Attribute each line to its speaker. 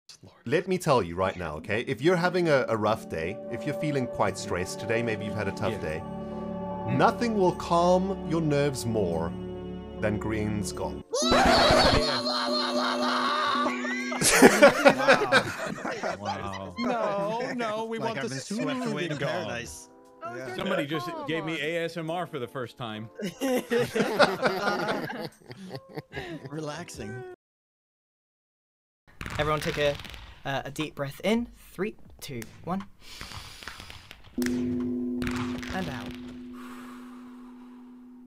Speaker 1: Let me tell you right now, okay? If you're having a rough day, if you're feeling quite stressed today, maybe you've had a tough day, nothing will calm your nerves more than Grian's Gong.
Speaker 2: Wow.
Speaker 3: No, we want the
Speaker 2: swept away to paradise.
Speaker 3: Yeah.
Speaker 2: Somebody just gave me ASMR for the first time.
Speaker 4: Relaxing.
Speaker 5: Everyone take a deep breath in. 3, 2, 1. And out.